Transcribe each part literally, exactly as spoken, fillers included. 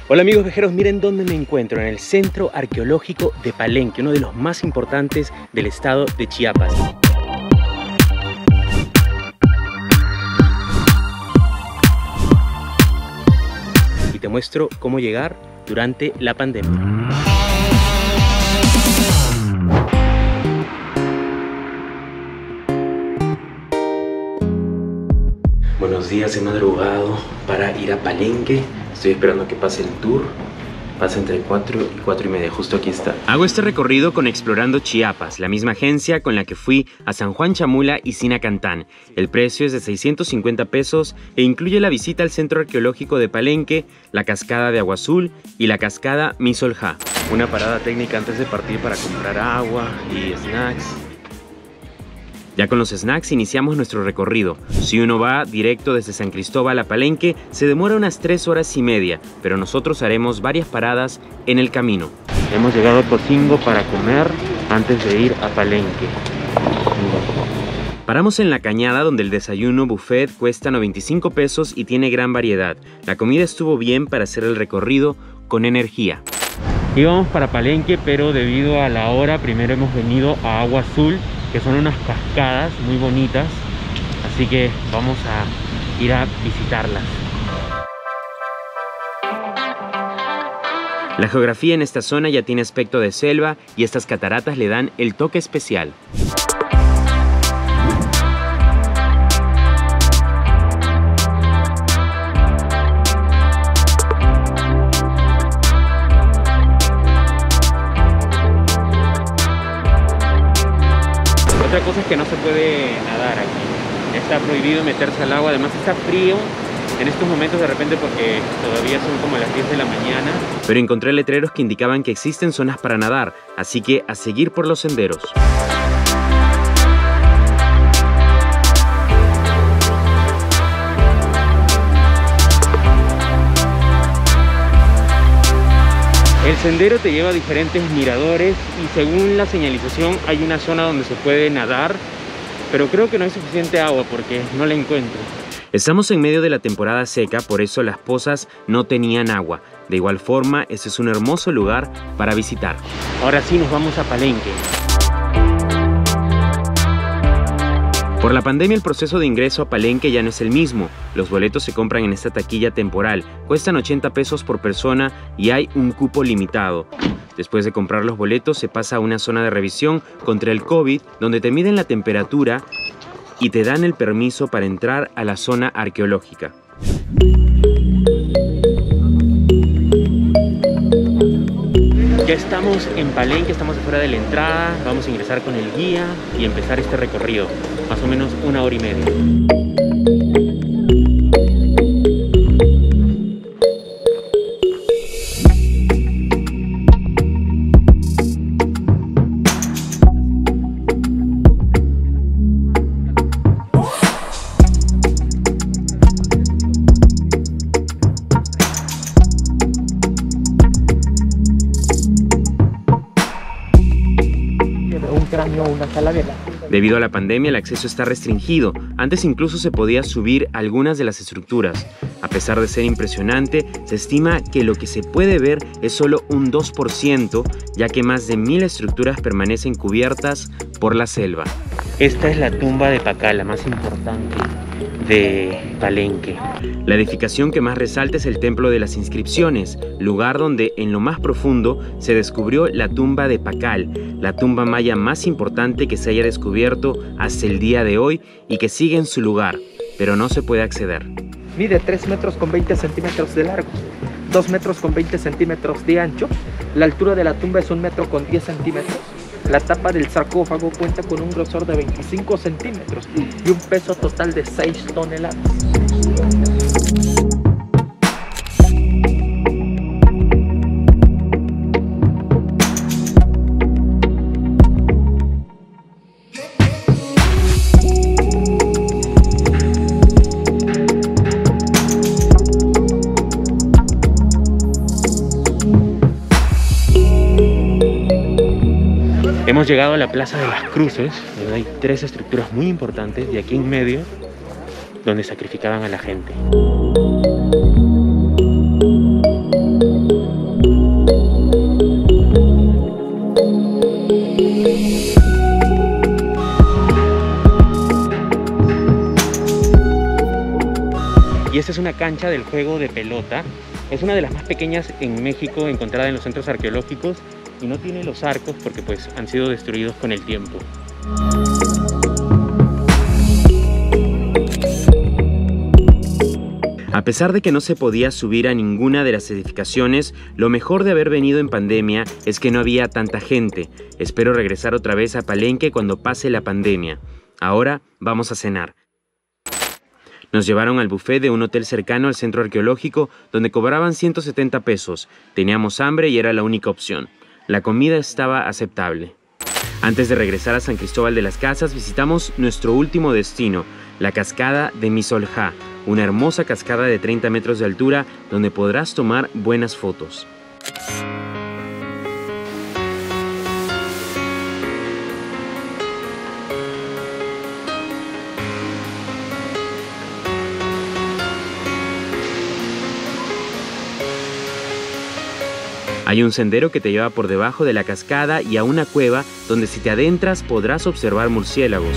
Hola amigos viajeros, miren dónde me encuentro, en el Centro Arqueológico de Palenque, uno de los más importantes del estado de Chiapas. Y te muestro cómo llegar durante la pandemia. Buenos días, he madrugado para ir a Palenque. Estoy esperando que pase el tour. Pasa entre cuatro y cuatro y media, justo aquí está. Hago este recorrido con Explorando Chiapas, la misma agencia con la que fui a San Juan Chamula y Sinacantán. El precio es de seiscientos cincuenta pesos e incluye la visita al Centro Arqueológico de Palenque, la cascada de Agua Azul y la cascada Misoljá. Una parada técnica antes de partir para comprar agua y snacks. Ya con los snacks iniciamos nuestro recorrido. Si uno va directo desde San Cristóbal a Palenque, se demora unas tres horas y media, pero nosotros haremos varias paradas en el camino. Hemos llegado a Cocingo para comer antes de ir a Palenque. Paramos en La Cañada, donde el desayuno buffet cuesta noventa y cinco pesos y tiene gran variedad. La comida estuvo bien para hacer el recorrido con energía. Íbamos para Palenque, pero debido a la hora, primero hemos venido a Agua Azul, que son unas cascadas muy bonitas, así que vamos a ir a visitarlas. La geografía en esta zona ya tiene aspecto de selva y estas cataratas le dan el toque especial. Otra cosa es que no se puede nadar aquí, está prohibido meterse al agua, además está frío en estos momentos de repente porque todavía son como las diez de la mañana. Pero encontré letreros que indicaban que existen zonas para nadar, así que a seguir por los senderos. El sendero te lleva a diferentes miradores y según la señalización hay una zona donde se puede nadar, pero creo que no hay suficiente agua porque no la encuentro. Estamos en medio de la temporada seca, por eso las pozas no tenían agua. De igual forma, este es un hermoso lugar para visitar. Ahora sí nos vamos a Palenque. Por la pandemia el proceso de ingreso a Palenque ya no es el mismo. Los boletos se compran en esta taquilla temporal, cuestan ochenta pesos por persona y hay un cupo limitado. Después de comprar los boletos se pasa a una zona de revisión contra el COVID, donde te miden la temperatura y te dan el permiso para entrar a la zona arqueológica. Ya estamos en Palenque, estamos afuera de la entrada, vamos a ingresar con el guía y empezar este recorrido, más o menos una hora y media. Una calavera. Debido a la pandemia el acceso está restringido. Antes incluso se podía subir algunas de las estructuras. A pesar de ser impresionante, se estima que lo que se puede ver es solo un dos por ciento, ya que más de mil estructuras permanecen cubiertas por la selva. Esta es la tumba de Pacal, la más importante de Palenque. La edificación que más resalta es el Templo de las Inscripciones, lugar donde en lo más profundo se descubrió la tumba de Pacal, la tumba maya más importante que se haya descubierto hasta el día de hoy y que sigue en su lugar, pero no se puede acceder. Mide tres metros con veinte centímetros de largo, dos metros con veinte centímetros de ancho. La altura de la tumba es un metro con diez centímetros. La tapa del sarcófago cuenta con un grosor de veinticinco centímetros y un peso total de seis toneladas. Hemos llegado a la Plaza de las Cruces, donde hay tres estructuras muy importantes y aquí en medio donde sacrificaban a la gente. es una cancha del juego de pelota. Es una de las más pequeñas en México, encontrada en los centros arqueológicos, y no tiene los arcos porque pues han sido destruidos con el tiempo. A pesar de que no se podía subir a ninguna de las edificaciones, lo mejor de haber venido en pandemia es que no había tanta gente. Espero regresar otra vez a Palenque cuando pase la pandemia. Ahora vamos a cenar. Nos llevaron al buffet de un hotel cercano al centro arqueológico donde cobraban ciento setenta pesos. Teníamos hambre y era la única opción. La comida estaba aceptable. Antes de regresar a San Cristóbal de las Casas, visitamos nuestro último destino, la cascada de Misoljá, una hermosa cascada de treinta metros de altura donde podrás tomar buenas fotos. Hay un sendero que te lleva por debajo de la cascada y a una cueva donde si te adentras podrás observar murciélagos.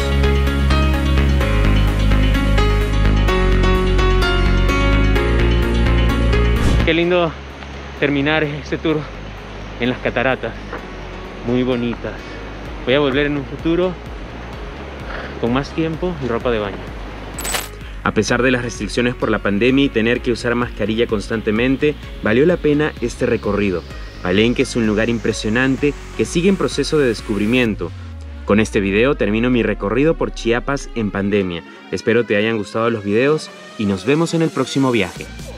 Qué lindo terminar este tour en las cataratas, muy bonitas. Voy a volver en un futuro con más tiempo y ropa de baño. A pesar de las restricciones por la pandemia y tener que usar mascarilla constantemente, valió la pena este recorrido. Palenque es un lugar impresionante que sigue en proceso de descubrimiento. Con este video termino mi recorrido por Chiapas en pandemia. Espero te hayan gustado los videos y nos vemos en el próximo viaje.